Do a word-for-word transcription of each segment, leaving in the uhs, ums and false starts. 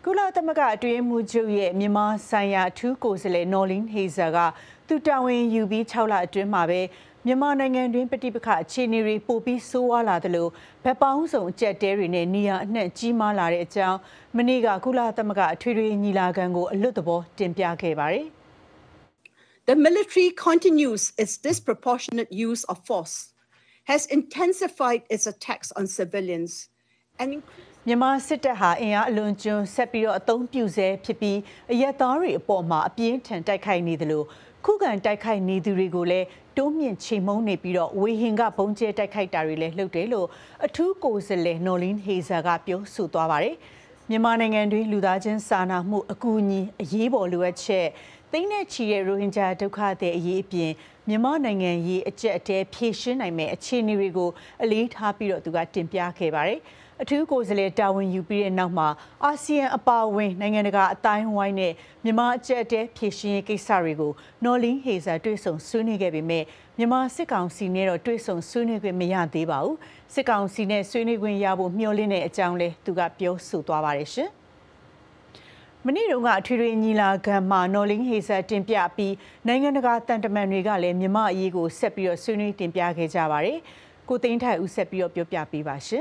ကုလသမဂ္ဂအတွင်းမှုချုပ်ရဲ့မြန်မာဆိုင်ရာအထူးကိုယ်စားလှယ်နော်လင်းဟေဇာကသူတာဝန်ယူပြီး၆လအတွင်းမှာပဲမြန်မာနိုင်ငံတွင်ပဋိပက္ခအခြေအနေတွေပိုပြီးဆိုးဝါးလာသလိုဗက်ပေါင်းစုံအကျက်တဲတွေနဲ့နေရာအနှံ့ကြီးမားလာတဲ့အကြောင်းမနေ့ကကုလသမဂ္ဂအထွေထွေညီလာခံကိုအလွတ်သဘောတင်ပြခဲ့ပါတယ် The military continues its disproportionate use of force, has intensified its attacks on civilians, and မြန်မာစစ်တပ်ဟာအင်အားအလွန်ကျွံဆက်ပြီးတော့အသုံးပြုဆဲဖြစ်ပြီးအရက်သားတွေအပေါ်မှာအပြင်းထန်တိုက်ခိုက်နေသလိုခုခံတိုက်ခိုက်နေသူတွေကိုလည်းတိုးမြင့်ချိန်မုံနေပြီးတော့ဝေဟင်ကဘုံကျဲတိုက်ခိုက်တာတွေလည်းလှုပ်တယ်လို့အထူးကိုယ်စားလှယ်နော်လင်းဟေဇာကပြောဆိုသွားပါတယ်မြန်မာနိုင်ငံတွင်လူသားချင်းစာနာမှုအကူအညီအရေးပေါ်လိုအပ်ချက်သိန်းနဲ့ချီတဲ့ရိုဟင်ဂျာဒုက္ခသည်အရေးအပြင်မြန်မာနိုင်ငံရေးအကျက်အတဲဖြည့်ရှင်းနိုင်မဲ့အခြေအနေတွေကိုအလေးထားပြီးတော့သူကတင်ပြခဲ့ပါတယ်အထူးကိုယ်စားလှယ်တာဝန်ယူပြီးတဲ့နောက်မှာအာဆီယံအပါအဝင်နိုင်ငံတကာအတိုင်းအဝိုင်းနဲ့မြန်မာအကျက်အတဲဖြည့်ရှင်းရေးကိစ္စတွေကိုနော်လင်းဟေဇာတွေ့ဆုံဆွေးနွေးခဲ့ပေမဲ့မြန်မာစစ်ကောင်စီနဲ့တော့တွေ့ဆုံဆွေးနွေးခွင့်မရသေးပါဘူးစစ်ကောင်စီနဲ့ဆွေးနွေးခွင့်ရဖို့မျှော်လင့်တဲ့အကြောင်းလဲသူကပြောဆိုသွားပါတယ်ရှင်မနေ့တုန်းကအထွေထွေညီလာခံမှာနော်လင်းဟေဇာတင်ပြပြီးနိုင်ငံတကာတန်တမန်တွေကလည်းမြန်မာအရေးကိုဆက်ပြီးတော့ဆွေးနွေးတင်ပြခဲ့ကြပါတယ်ကိုသိန်းထိုင်ဦးဆက်ပြီးတော့ပြောပြပေးပါရှင်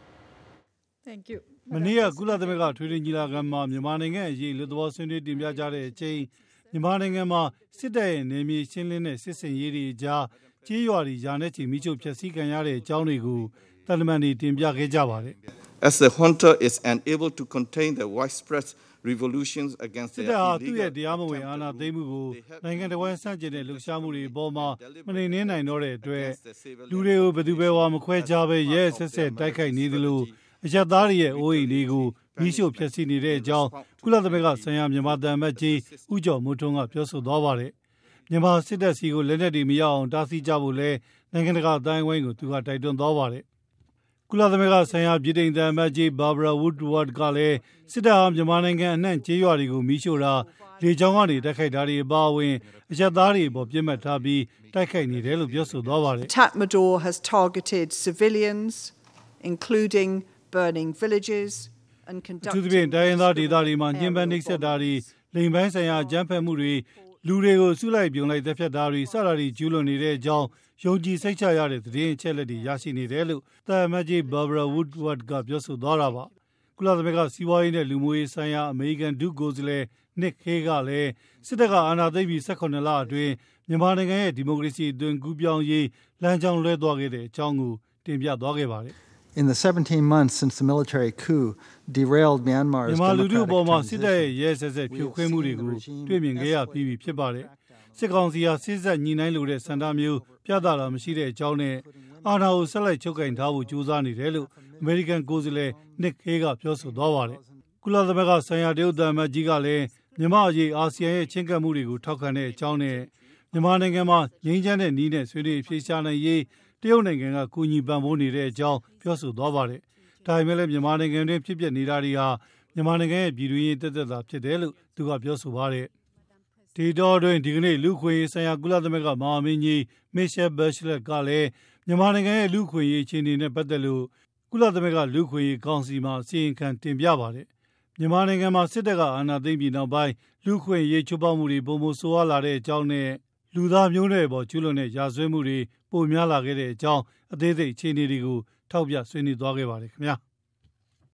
Thank you. မနေ့ကကုလသမဂ္ဂထွေထွေညီလာခံမှာမြန်မာနိုင်ငံအရေးလူသဘောဆွေးနွေးတင်ပြကြတဲ့အချိန်မြန်မာနိုင်ငံမှာစစ်တပ်ရဲ့နေမြေရှင်းလင်းတဲ့စစ်စင်ရေးတွေကြားကြေးရွာတွေယာနဲ့ချီမိချုပ်ဖျက်ဆီးခံရတဲ့အကြောင်းတွေကိုတန်တမန်တွေတင်ပြခဲ့ကြပါတယ် As the junta is unable to contain the widespread revolutions against the illegal သူ့ရဲ့တရားမဝင်အာဏာသိမ်းမှုကိုနိုင်ငံတော်ဝန်ဆန့်ကျင်တဲ့လှုပ်ရှားမှုတွေအပေါ်မှာမနှိမ်နင်းနိုင်တော့တဲ့အတွက်လူတွေကိုဘယ်သူပဲဝါမခွဲကြပဲရဲဆက်ဆက်တိုက်ခိုက်နေသလိုအရက်သားတွေရဲ့အိုးအိမ်တွေကိုမိရှို့ဖျက်ဆီးနေတဲ့အကြောင်းကုလသမဂ္ဂဆိုင်ရာမြန်မာတန်မတ်ကြီးဦးကျော်မိုးထွန်းကပြောဆိုသွားပါတယ်မြန်မာစစ်တပ်စီကိုလက်နက်တွေမရအောင်တားဆီးကြဖို့လဲနိုင်ငံတကာအတိုင်းအဝိုင်းကိုသူကတိုက်တွန်းသွားပါတယ်ကုလသမဂ္ဂဆိုင်ရာပြည်ထောင်တန်မတ်ကြီးဘာဘရာဝုဒ်ဝတ်ကလည်းစစ်တပ်ဟာမြန်မာနိုင်ငံအနှံ့ကျေးရွာတွေကိုမိရှို့တာလေကြောင်းကနေတိုက်ခိုက်တာတွေအပါအဝင်အရက်သားတွေပေါ်ပြစ်မှတ်ထားပြီးတိုက်ခိုက်နေတယ်လို့ပြောဆိုသွားပါတယ် Tatmadaw has targeted civilians including burning villages and conducting သူတို့တိုင်းရင်းသားဒေသတွေမှာညှဉ်းပန်းနှိပ်စက်တာတွေလိမ်ပိုင်းဆိုင်ရာအကြမ်းဖက်မှုတွေလူတွေကိုစုလိုက်ပြုံလိုက်တပ်ဖြတ်တာတွေစတာတွေကျူးလွန်နေတဲ့အကြောင်းယုံကြည်စိတ်ချရတဲ့သတင်းအချက်အလက်တွေရရှိနေတယ်လို့တာမတ်ကြီးဘာဘရာဝုဒ်ဝတ်ကပြောဆိုသွားတာပါကုလသမဂ္ဂစီးပွားရေးနဲ့လူမှုရေးဆိုင်ရာအမေရိကန်ဒုကိုယ်စားလှယ်နစ်ခေးကလည်းစစ်တပ်ကအာဏာသိမ်းပြီး၁၈လအတွင်းမြန်မာနိုင်ငံရဲ့ဒီမိုကရေစီအသွင်ကူးပြောင်းရေးလမ်းကြောင်းလွှဲသွားခဲ့တဲ့အကြောင်းကိုတင်ပြသွားခဲ့ပါတယ် In the seventeen months since the military coup derailed Myanmar's democratic transition, စစ်တပ်ရဲ့ရဲဆက်ဆက်ဖြိုခွင်းမှုတွေကိုတွေ့မြင်ခဲ့ရပြီးပြီဖြစ်ပါတယ်။စစ်ကောင်စီဟာစစ်ဆက်ညီနိုင်လို့တဲ့စံတာမျိုးပြသတာမရှိတဲ့အကြောင်းနဲ့အာဏာကိုဆက်လက်ချုပ်ကင်ထားဖို့ကြိုးစားနေတယ်လို့အမေရိကန်ကိုယ်စားလှယ်နစ်ခေးကပြောဆိုသွားပါတယ်။ကုလသမဂ္ဂဆိုင်ရာတရုတ်သမ္မတကြီးကလည်းမြန်မာအရေးအာဆီယံရဲ့ချင်းကပ်မှုတွေကိုထောက်ခံတဲ့အကြောင်းနဲ့မြန်မာနိုင်ငံမှာငြိမ်းချမ်းတဲ့နည်းနဲ့ဆွေးနွေးဖြေရှာနိုင်ရေးတရုတ်နိုင်ငံကကူညီပံ့ပိုးနေတဲ့အကြောင်းပြောဆိုသွားပါတယ်။ဒါပေမဲ့လည်းမြန်မာနိုင်ငံတွင်ဖြစ်ပျက်နေတာတွေဟာမြန်မာနိုင်ငံရဲ့ပြည်တွင်းရေးတက်တက်တာဖြစ်တယ်လို့သူကပြောဆိုပါတယ်။ဒီတော့တွင်ဒီကနေ့လူခွင့်ရေးဆိုင်ရာကုလသမဂ္ဂမဟာမင်းကြီးမစ်ရှယ်ဘက်ရှလက်ကလည်းမြန်မာနိုင်ငံရဲ့လူခွင့်ရေးအခြေအနေနဲ့ပတ်သက်လို့ကုလသမဂ္ဂလူခွင့်ရေးကောင်စီမှာအစီရင်ခံတင်ပြပါတယ်။မြန်မာနိုင်ငံမှာစစ်တပ်ကအာဏာသိမ်းပြီးနောက်ပိုင်းလူခွင့်ရေးချိုးဖောက်မှုတွေပုံမဆိုးဝါးလာတဲ့အကြောင်းနဲ့လူသားမျိုးနွယ်ပေါ်ကျူးလွန်တဲ့ရာဇဝတ်မှုတွေပိုများလာခဲ့တဲ့အကြောင်းအသေးစိတ်အခြေအနေတွေကိုထောက်ပြဆွေးနွေးသွားခဲ့ပါတယ်ခင်ဗျာ။